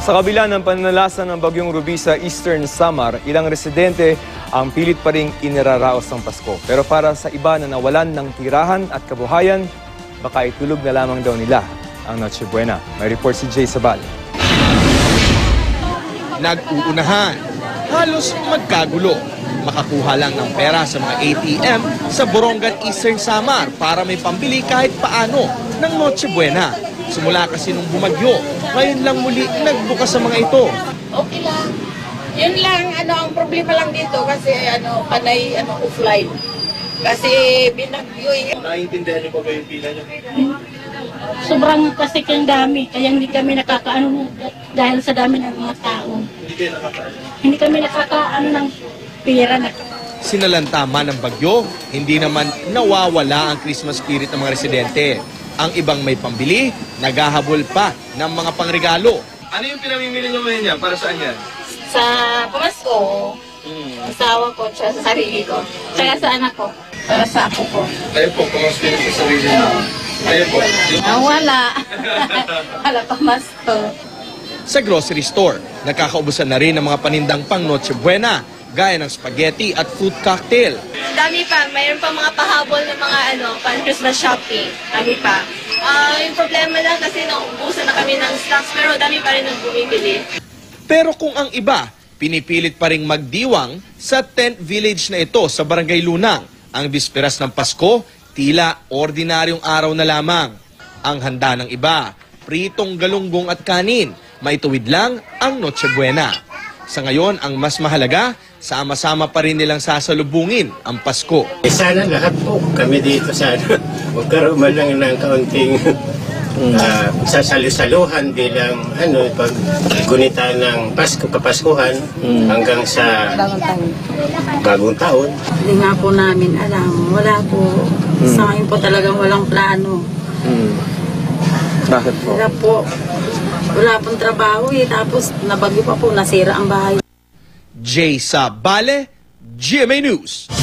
Sa kabila ng pananalasan ng Bagyong Ruby sa Eastern Samar, ilang residente ang pilit pa ring iniraraos ng Pasko. Pero para sa iba na nawalan ng tirahan at kabuhayan, baka itulog na lamang daw nila ang Noche Buena. May report si Jay Sabal. Nag-uunahan, halos magkagulo. Makakuha lang ng pera sa mga ATM sa Borongan Eastern Samar para may pambili kahit paano ng Noche Buena. Simula kasi nung bumagyo, ngayon lang muli nagbukas sa mga ito. Okay lang. Yun lang, ang problema lang dito kasi panay offline. Kasi binagyo eh. Naiintindihan niyo ba yung pila niyo? Sobrang kasi kang dami, kaya hindi kami nakakaano dahil sa dami ng mga tao. Hindi kami nakakaano ng pera na. Sinalantama ng bagyo, hindi naman nawawala ang Christmas spirit ng mga residente. Ang ibang may pambili, naghahabol pa ng mga pangregalo. Ano yung pinamimili niyo ngayon yan? Para saan yan? Sa Pasko, asawa ko, sa sarili ko, tsaka sa anak ko, para sa ako ko. Kayo po, pang-spirit sa sarili niyo. Kayo po. Wala. Wala pa Pasko. Sa grocery store, nakakaubusan na rin ng mga panindang pang Noche Buena, gaya ng spaghetti at fruit cocktail. Dami pa, mayroon pa mga pahabol ng mga pan-Christmas shopping. Dami pa. Yung problema lang kasi naubusan na kami ng stocks pero dami pa rin ang bumibili. Pero kung ang iba, pinipilit pa ring magdiwang sa tent village na ito sa Barangay Lunang, ang bisperas ng Pasko, tila ordinaryong araw na lamang. Ang handa ng iba, pritong galunggong at kanin, maituwid lang ang Noche Buena. Sa ngayon, ang mas mahalaga, sama-sama pa rin nilang sasalubungin ang Pasko. Sana lahat po kami dito sana magkaroon man lang ng kaunting sasalusaluhan bilang paggunita ng Pasko, kapaskuhan hanggang sa bagong taon. Hindi nga po namin alam. Wala po. Sa ngayon po talagang walang plano. Bakit po? Wala pong trabaho tapos nabagyo pa po, nasira ang bahay. Jay Sabale, GMA News.